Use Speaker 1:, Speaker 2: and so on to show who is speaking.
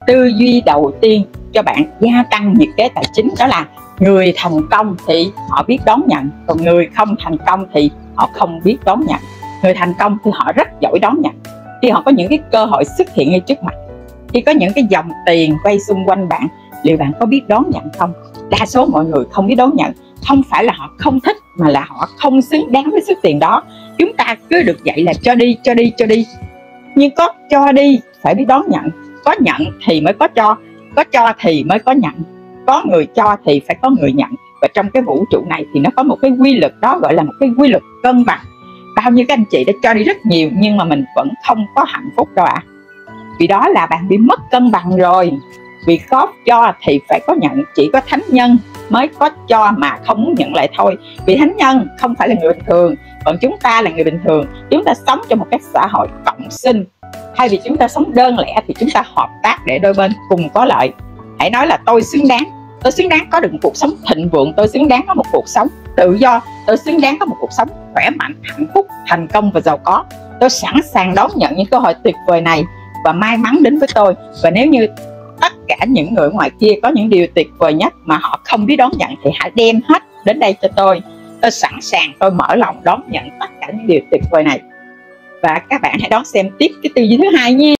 Speaker 1: tư duy đầu tiên cho bạn gia tăng nhiệt kế tài chính, đó là người thành công thì họ biết đón nhận, còn người không thành công thì họ không biết đón nhận. Người thành công thì họ rất giỏi đón nhận, khi họ có những cái cơ hội xuất hiện ngay trước mặt, khi có những cái dòng tiền quay xung quanh bạn, liệu bạn có biết đón nhận không? Đa số mọi người không biết đón nhận, không phải là họ không thích mà là họ không xứng đáng với số tiền đó. Chúng ta cứ được dạy là cho đi, cho đi, cho đi, nhưng có cho đi phải biết đón nhận, có nhận thì mới có cho thì mới có nhận, có người cho thì phải có người nhận. Và trong cái vũ trụ này thì nó có một cái quy luật, đó gọi là một cái quy luật cân bằng. Bao nhiêu các anh chị đã cho đi rất nhiều nhưng mà mình vẫn không có hạnh phúc đâu ạ. Vì đó là bạn bị mất cân bằng rồi. Vì có cho thì phải có nhận, chỉ có thánh nhân mới có cho mà không muốn nhận lại thôi. Vì thánh nhân không phải là người bình thường, còn chúng ta là người bình thường. Chúng ta sống trong một cái xã hội cộng sinh. Thay vì chúng ta sống đơn lẻ thì chúng ta hợp tác để đôi bên cùng có lợi. Hãy nói là tôi xứng đáng có được một cuộc sống thịnh vượng, tôi xứng đáng có một cuộc sống tự do, tôi xứng đáng có một cuộc sống khỏe mạnh, hạnh phúc, thành công và giàu có. Tôi sẵn sàng đón nhận những cơ hội tuyệt vời này và may mắn đến với tôi. Và nếu như tất cả những người ngoài kia có những điều tuyệt vời nhất mà họ không biết đón nhận thì hãy đem hết đến đây cho tôi. Tôi sẵn sàng, tôi mở lòng đón nhận tất cả những điều tuyệt vời này. Và các bạn hãy đón xem tiếp cái tư duy thứ hai nha.